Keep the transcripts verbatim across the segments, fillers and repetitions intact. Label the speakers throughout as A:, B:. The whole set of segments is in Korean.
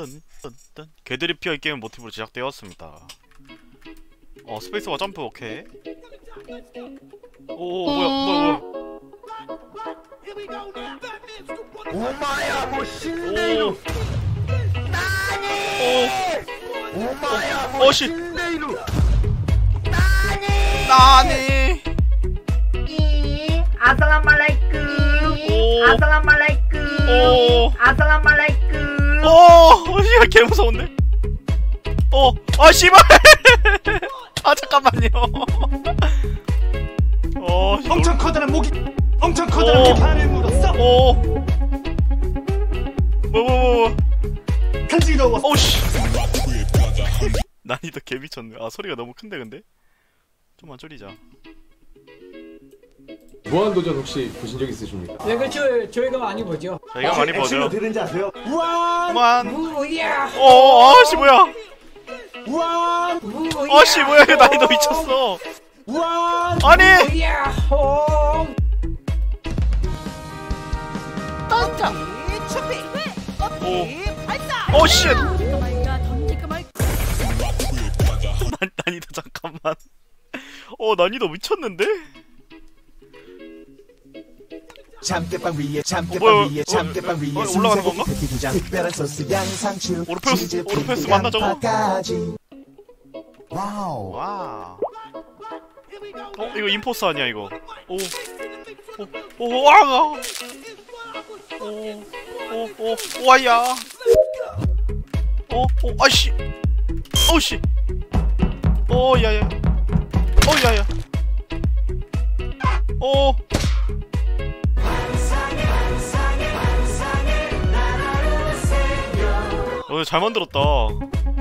A: 딴딴딴 개들이 피어 게임 모티브로 제작되었습니다. 어 스페이스와 점프 오케이. 오 뭐야 뭐야 뭐야.
B: 오마야 뭐 신데이루 나니 오마야 뭐
A: 어씨
B: 신데이루
A: 나니 나니
C: 아살라말라이쿰 아살라말라이쿰
A: 오
C: 아살라말라이쿰
A: 오 야 개무서운데. 어 아 씨발 아 잠깐만요. 어
B: 엄청 커다란 목이 엄청 커다란 게 반을 물었어.
A: 오 뭐뭐뭐
B: 간지러웠어.
A: 오씨 난이도 개미쳤네. 아 소리가 너무 큰데 근데 좀만 줄이자.
D: 무한도전 혹시 보신 적 있으십니까?
E: 네, 그렇죠. 저희가 많이 보죠.
A: 저희가 많이
B: 액션으로
A: 보죠.
B: 들은지 아세요? 우완
A: 그만.
E: 무야,
A: 어 아씨 뭐야.
B: 우완
E: 무야.
A: 아씨 뭐야 이거 난이도 미쳤어.
B: 우완
A: 아니
E: 무야, 홈.
A: 오 오씨 난 난이도 잠깐만. 어 난이도 미쳤는데.
B: 참깨빵 위에
A: 어,
B: 참깨빵
A: 뭐야,
B: 위에
A: 어,
B: 참깨빵 위에
A: 어, 올라가는 건가?
B: 두장 특별한 소스 양상추
A: 오르페우스,
B: 치즈
A: 오르페우스
B: 피클
A: 맞나, 저거?
B: 양파까지 와우
A: 와. 어 이거 임포스 아니야 이거. 오. 오, 오, 와가. 오, 오, 오, 와야. 오, 오, 아씨. 오씨. 오, 야야. 오, 야야. 오. 어, 잘 만들었다. 오.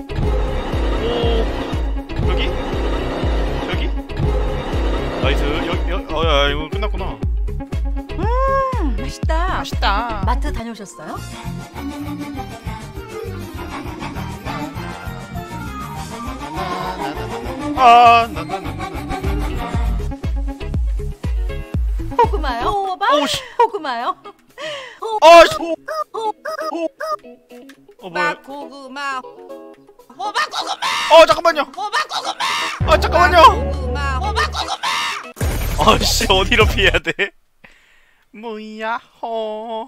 A: 여기? 여기? 나이스. 여기, 여기. 어, 야, 이거 끝났구나.
F: 음, 맛있다.
A: 맛있다.
F: 마트 다녀오셨어요?
A: 아, 나, 나, 나, 나, 나.
F: 호구마요? 호박?
A: 오씨.
F: 호구마요?
A: 아씨. 어, 뭐야?
F: 고구마. 호박 고구마.
A: 어, 잠깐만요.
F: 호박 고구마.
A: 아, 잠깐만요.
F: 고구마. 호박 고구마.
A: 아씨, 어디로 피해야 돼? 뭐야, 허.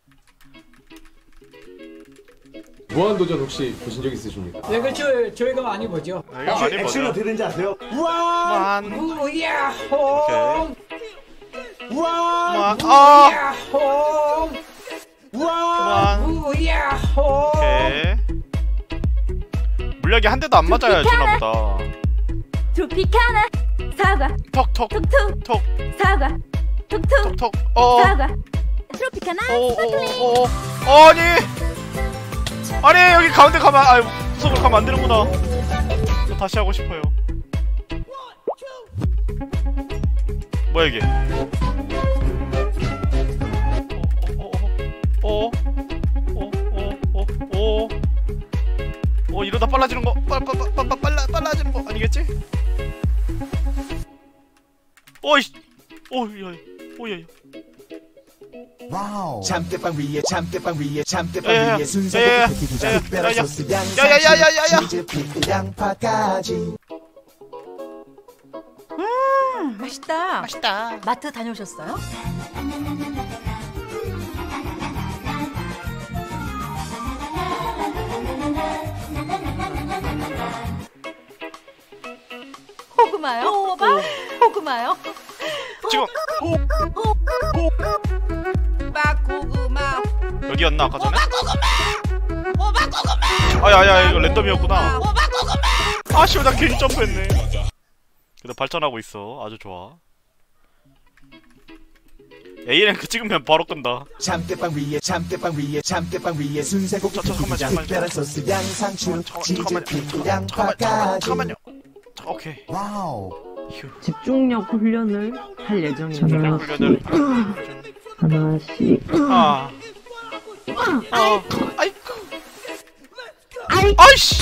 D: 무한도전 혹시 보신 적 있으십니까?
E: 네, 그렇죠. 저희가 많이 보죠.
A: 이거 많이
B: 액션으로
A: 보죠.
B: 들은지 아세요? 우완
A: 만,
E: 무야, 홈.
A: 오케이.
B: 우완
A: 만, 아,
E: 무야, 홈.
B: 우완
A: 만,
E: 무야, 홈.
A: 오케이. 물약이 한 대도 안 맞아야 주나보다.
C: 트로피카나 사과
A: 톡, 톡,
C: 톡톡
A: 톡,
C: 사과 톡톡
A: 톡, 톡. 어,
C: 사과 트로피카나
A: 어, 어, 어, 아니, 아니 여기 가운데 가면, 아, 구석으로 가면 안 되는구나. 저 다시 하고 싶어요. 뭐야 이게? 어, 어, 어, 어, 어, 어, 어, 어, 이러다 빨라지는 거, 빨, 빨, 빨, 빨, 빨라, 빨라지는 거 아니겠지? 어이씨, 오, 야, 오, 야, 야.
B: 와우 참깨빵 위에 참깨빵 위에 참깨빵
A: 야, 야, 야.
B: 위에
A: 야,
B: 순세고
A: 야,
B: 패티 두장
A: 야, 야,
B: 특별한
A: 야, 야.
B: 소스
A: 야, 야, 야, 야, 야, 야.
B: 양상추 치즈 피클 양파까지
F: 음, 맛있다.
A: 맛있다.
F: 마트 다녀오셨어요? 호구마요? 호박? 호구마요?
A: 지금
F: 호박 고구마.
A: 여기였나 아까 전에?
F: 호박 고구마.
A: 아야야 이거 랜덤이었구나.
F: 호박 고구마.
A: 아 씨발 나 괜히 점프했네. 그래도 발전하고 있어. 아주 좋아. A랭크 찍으면 바로 끈다.
B: 참깨빵 위에 참깨빵 위에 참깨빵 위에 순세고
A: 저, 저,
B: 패티
A: 잠깐만,
B: 두장
A: 잠깐만.
B: 특별한 소스 양상추
A: 잠깐만,
B: 치즈
A: 잠깐만요.
B: 피클
A: 잠깐만, 잠깐만,
B: 양파까지
A: 잠깐만요. 자, 오케이.
B: 와우
A: 휴.
G: 집중력 훈련을 할 예정입니다.
A: 훈련을
G: 하나씩.
A: 아. 아. 아이쿠. 아이씨.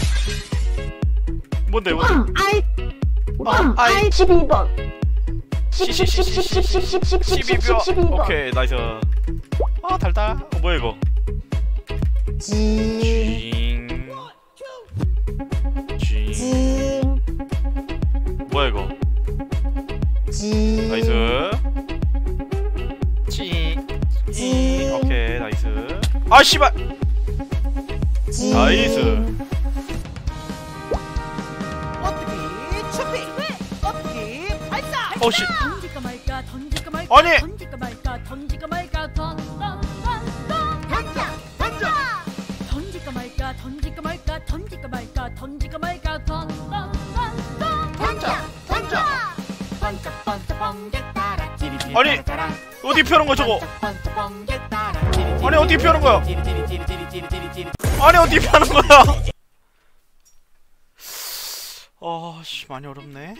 A: 뭔데 이거? 아, 아이.
G: 십이 번.
A: 십이 秒. 오케이 나이스. 아 달다. 어, 뭐야 이거? 징. 징. 뭐야 이거? 나이스. 징. 징. 오케이 나이스. 아 씨발. 나이스. 어씨.
F: 던질까 말까 던질까 말까
A: 아니.
F: 던질까 말까 던질까 말까 던던던던 던져 던져 던질까 말까 던질까 말까 던질까 말까 던질까 말까 던던던던 던져 던져 번쩍 번쩍 번개 따라 지리지리
A: 아니 어디 펴는 거야 저거? 아니 어디 펴는 거야? 아니 어디 펴는 거야? 아씨 많이 어렵네.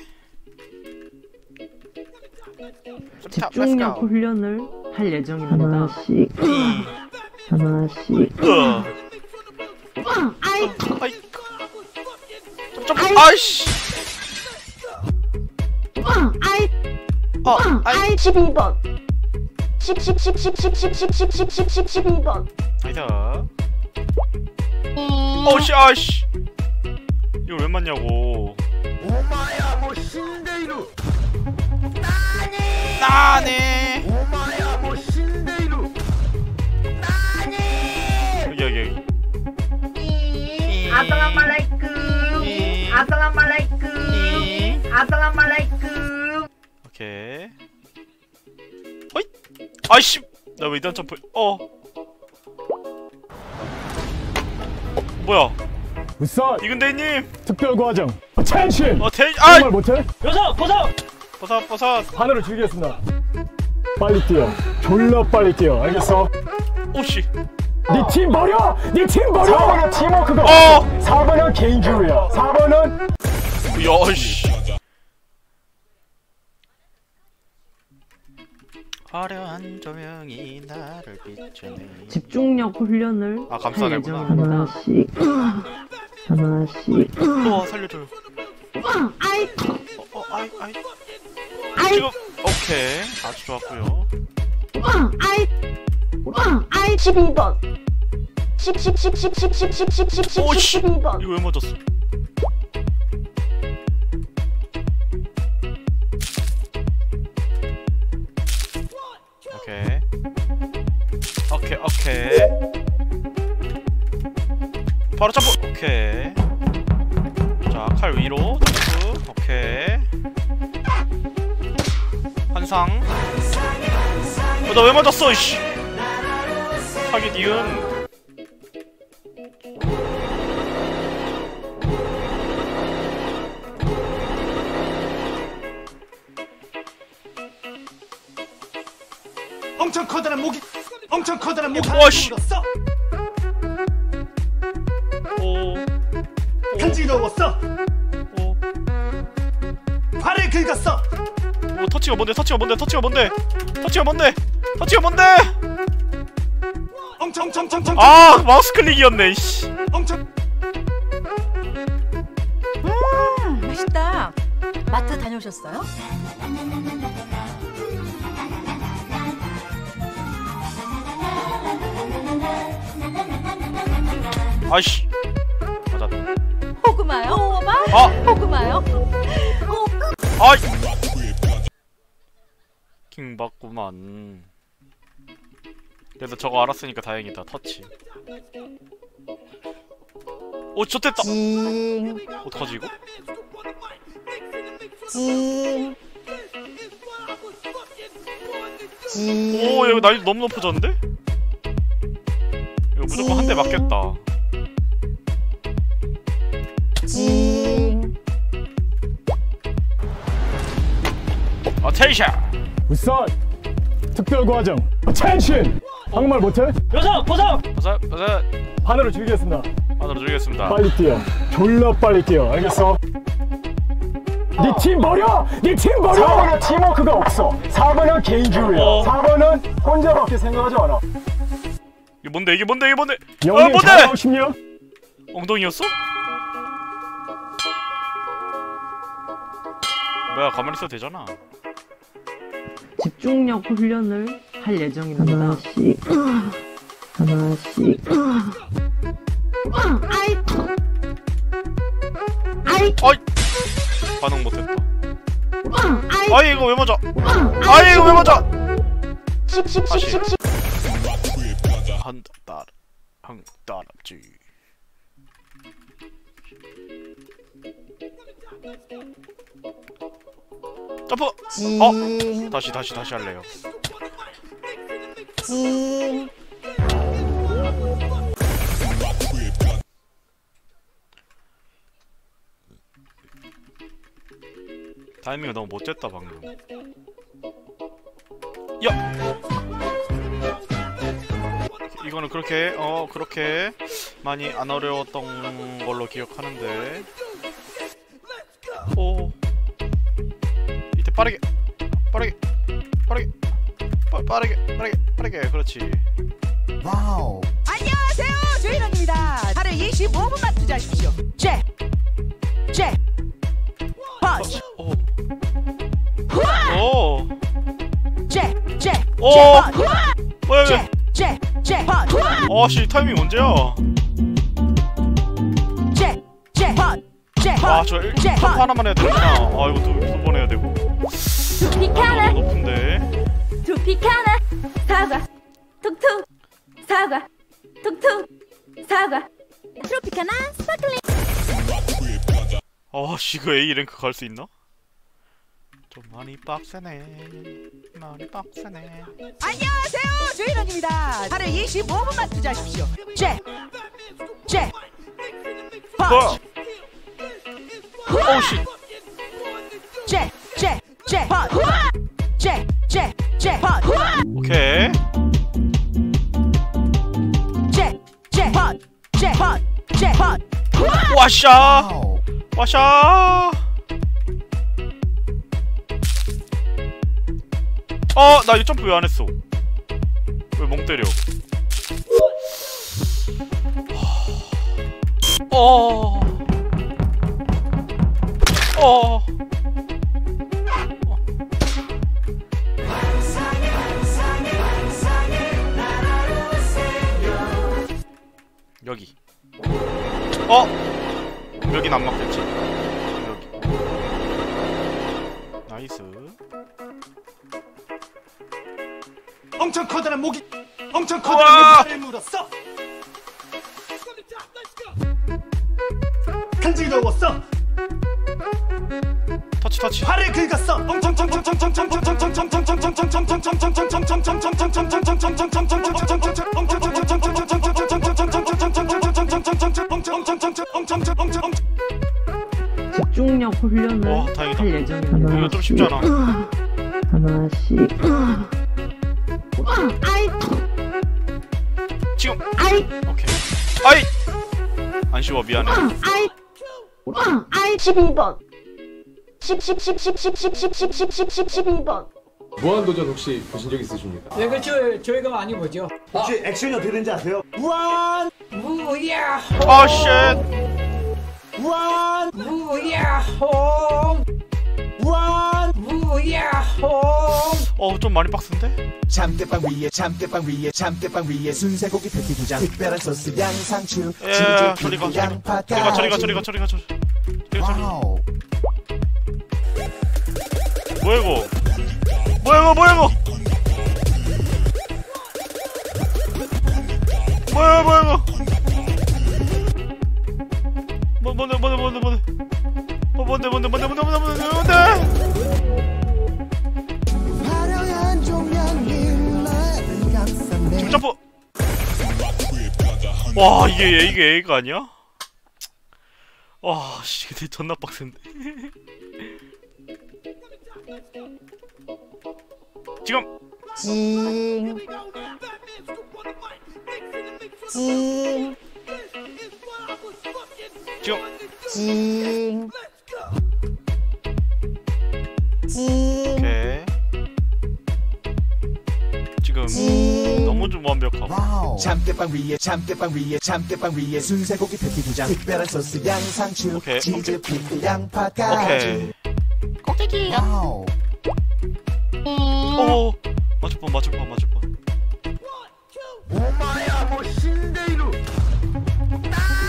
G: 집중력 훈련을 할 예정입니다. 하나씩 하나씩
A: 아이 좀 아이씨 어 아이
G: 십이 번 십, 십, 십, 십, 십, 십, 십, 십, 십, 십, 십, 십이 번
A: 아니다. 어씨 아이씨 이거 왜 맞냐고.
B: 오마야 뭐 신데이루
A: 나네
B: 오마야 뭐 신데이루
A: 여기 여기 여기.
C: 아살라말라이쿰 아살라말라이쿰 아살라말라이쿰.
A: 오케이. 어이 아이씨 나 왜 이단 점프 어 뭐야
H: 우선
A: 이근대님
H: 특별과정 텐션
A: 어 대.. 아!
H: 정말 못해?
E: 여섯 버섯
A: 버섯 버섯
H: 하늘을 줄이겠습니다. 빨리 뛰어 졸라 빨리 뛰어 알겠어?
A: 오씨
H: 네 팀 버려! 네 팀 버려! 사 번은 팀워크가
A: 어!
H: 없어. 사 번은 개인주의야. 사 번은
A: 야씨 화려한 조명이 나를 비추네.
G: 집중력 훈련을
A: 아,
G: 할
A: 감싸내구나.
G: 예정입니다. 하나씩 하나씩
A: 어 살려줘요. 어, 어 아이 아이 지금 오케이 아주 좋았고요.
G: 십이 번 십, 십, 십, 십, 십, 십, 십, 십, 십, 십,
A: 오씨
G: 십이 번
A: 이거 왜 맞았어? 오케이 오케이 오케이 바로 점프 오케이 자 칼 위로 점프 오케이 환상 어 나 왜 맞았어 이씨 하기 니은
B: 엄청 커다란 모기 엄청 커다란 모기
A: 와, 씨.
B: 물었어
A: 오
B: 간지러웠어
A: 오
B: 발을 긁었어
A: 오 터치가 뭔데 터치가 뭔데 터치가 뭔데 터치가 뭔데 터치가 뭔데
B: 엄청 엄청 엄청 엄청
A: 아 마우스 클릭이었네 이씨
B: 엄청
F: 음 맛있다. 마트 다녀오셨어요?
A: 아이씨 맞았네
F: 호구마요? 호구마?
A: 아!
F: 호구마요?
A: 아이 킹받구만 그래도 저거 알았으니까 다행이다 터치 오 좋댔다 어떡하지 이거? 오 여기 난이 너무 높아졌는데? 이거 무조건 한 대 맞겠다 어텐션
H: 우선 특별과정 텐션 한국말 못해?
E: 여섯 버섯
A: 버섯 버섯
H: 하늘을 줄이겠습니다.
A: 하나로 줄이겠습니다
H: 빨리 뛰어 졸라 빨리 뛰어 알겠어? 네 팀 버려! 네 팀 버려! 사 번은 팀워크가 없어. 사 번은 개인주의야.
A: 어.
H: 사 번은 혼자밖에 생각하지 않아.
A: 이게 뭔데 이게 뭔데 이게 뭔데 아
H: 영님
A: 뭔데
H: 잘하고 싶냐?
A: 엉덩이였어? 뭐야 가만히 있어도 되잖아
G: 집중력 훈련을 할 예정입니다. 하나씩 하나씩 아이 아이
A: 아이 반응 못했다.
G: 아이
A: 아이 이거 왜 맞아? 아이 이거 왜 맞아?
G: 씩씩씩씩씩
A: 한 따라 한 따라지. 점프. 어 다시 다시 다시 할래요.
G: 징
A: 타이밍이 너무 못됐다 방금. 야 이거는 그렇게 어 그렇게 많이 안 어려웠던 걸로 기억하는데. 오 이때 빠르게 빠르게 빠르게 빠, 빠르게 빠르게 빠르게 그렇지.
B: 와우.
I: 안녕하세요, 조인원입니다. 하루 이십오 분만 투자하십시오. 잭, 잭, 펀치,
A: 오. 오.
I: 잭, 잭,
A: 오.
I: 잭,
A: 뭐야
I: 잭, 잭, 잭, 펀치,
A: 아씨 타이밍 언제야?
I: 잭, 잭, 펀치, 잭,
A: 아저
I: 잭,
A: 점프 하나만 해야 되구나. 아 이거 두 번 해야 되고.
F: 피카나
A: 너무 높은데.
F: 두피카나 사과 툭툭 사과 툭툭 사과 트로피카나 스파클링.
A: 아씨 그 A 랭크 갈 수 있나? 좀 많이 빡세네. 많이 빡세네.
I: 안녕하세요, 조인원입니다. 하루 이십오 분만 투자하십시오. 잭, 잭,
A: 뭐야?
I: 펀치,
A: 오씨.
I: 잭, 잭, 잭, 펀치, 잭, 잭, 잭, 펀치,
A: 오케이.
I: 잭, 잭, 펀치, 잭, 펀치, 잭, 펀치.
A: 와샤.
B: 와우.
A: 와샤. 어, 나 이 점프 왜 안 했어? 왜 멍 때려? 어. 어. 여기. 어. 여긴 안 맞겠지? 여기. 나이스.
H: 엄청 커다란 목이 엄청
A: 우와!
H: 커다란 발을 물었어. 간지러웠어.
A: 터치 터치.
H: 발을 긁었어. 엄청
J: 집중력 훈련을
A: 와, 다행이다.
J: 할 예정입니다.
A: 이거 좀 쉽지 않아.
J: 하나씩
A: 지금.
G: 아이
A: 오케이. 아이. 안 쉬워 미안해.
G: 아이 아이 십이 번 십십십십십십십십십십십이 번
D: 무한도전 혹시 보신 적 있으십니까?
E: 네, 그렇죠. 저희가 많이 보죠.
H: 혹시 액션이 어떻게 되는지 아세요? 무한
E: 무야호,
A: 아 쉣.
H: 무한
E: 무야호,
H: 무한
E: 무야호.
A: 어 좀 많이 빡센데?
B: 참깨빵 위에 참깨빵 위에 참깨빵 위에 순세고기 패티 두 장 특별한 소스 양상추
A: 예.
B: 치즈
A: 저리 가
B: 피클
A: 저리 가.
B: 양파까지.
A: 저리 가 저리 가 저리 가 저리 가 저리. 저리 가 저리.
B: 와우.
A: 뭐야 이거? 뭐야 이거 뭐야 이거? 뭐야 뭐야 이거? 뭐 뭔데 뭔데 뭔데 뭔데? 뭐 뭔데 뭔데 뭔데 뭔데 뭔데 뭔데 뭔데? 점프. 와 이게 이게 A가 아니야? 와 씨 근데 존나 빡센데. 지금.
G: 징 징
A: 지금.
G: 징 징
A: 오케이. 지금 너무 좀 완벽하고.
B: 와우. 참깨빵 위에 참깨빵 위에 참깨빵 위에 순세고기 패티 두 장 특별한 소스 양상추
A: 오케이,
B: 치즈
A: 오케이.
B: 피클 양파까지.
A: 오케이.
B: 와우.
A: 오 맞을 뻔 맞을 뻔 맞을 뻔.
H: 오마야 뭐 신데이루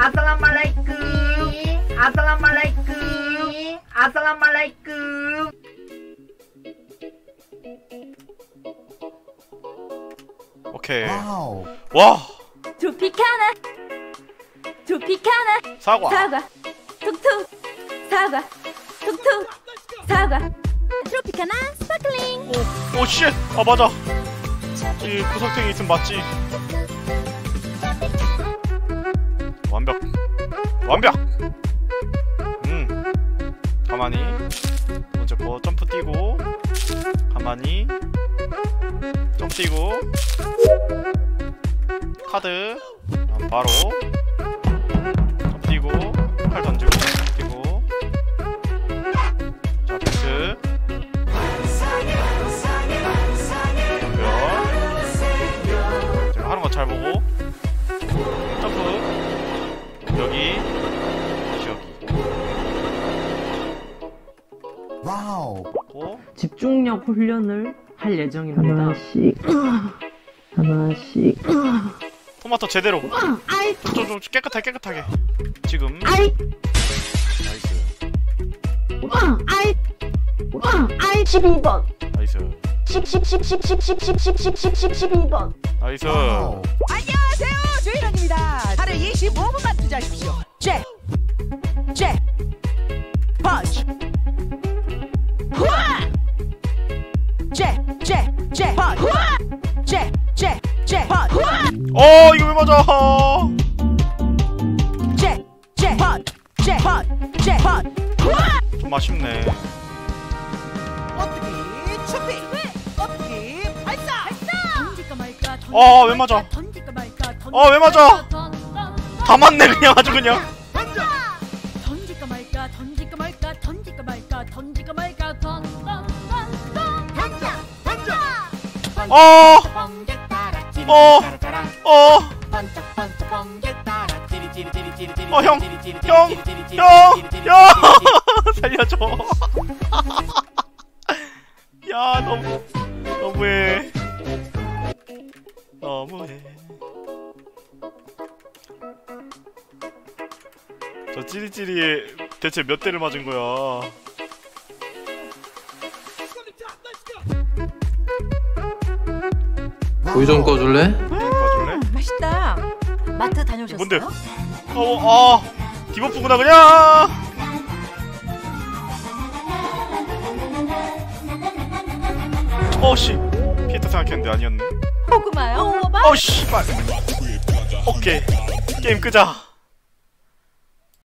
C: 아살라말라이쿰 아살라말라이쿰 아살라말라이쿰.
A: 오케이.
B: 와우.
A: 와.
F: 두피카나 두피카나
A: 사과.
F: 사과 툭툭 사과 툭툭 사과 트로피카나 스파클링.
A: 오, 오, 쉣! 아, 맞아. 이 구석탱이 있으면 맞지. 완벽. 완벽! 음. 가만히. 먼저 거 점프 뛰고. 가만히. 점프 뛰고. 카드. 다음 바로. 점프 뛰고. 칼 던지고. 뛰고. 자, 팩트. 제가 하는 거 잘 보고 점프 여기 여기
B: 와우.
A: 고
J: 집중력 훈련을 할 예정입니다. 하나씩 하나씩
A: 토마토 제대로 좀, 좀 깨끗하게 깨끗하게 지금
G: 아이
A: 나이스
G: 아이 십이 번
A: 나이스
G: 십십십십십십십십십십이 번.
A: 나이스
B: 와우.
I: 안녕하세요, 조이런입니다. 하루 이십오 분만 투자하십시오. 잭, 잭, 펀치. 후아! 잭, 잭, 잭, 펀치. 잭, 잭, 잭, 펀치.
A: 어 이거 왜 맞아
I: 잭, 잭, 펀치. 잭, 펀치. 잭, 펀치. 후아!
A: 좀 아쉽네
I: 어떻게 준비? 어떻게 발사?
F: 던질까 말까
A: 어, 왜 맞아?
F: 던질까 말까
A: 어, 왜 맞아? 다 맞네 그냥 아주 그냥
F: 던질까 말까 던질까 말까 던질까 말까 던질까 말까 던던던던 던져 던져
A: 어 어, 어, 어, 형, 형, 형, 형, 살려줘. 야, 너무, 너무해. 너무해. 저 찌리찌리에 대체 몇 대를 맞은 거야?
K: 우유 좀 꺼줄래?
A: 꺼줄래?
F: 맛있다. 마트 다녀오셨어요?
A: 뭔데? 어, 아, 디버프구나 그냥. 어씨, 피했다 생각했는데 아니었네.
F: 호구마요?
A: 어씨, 빨. 오케이, 게임 끄자.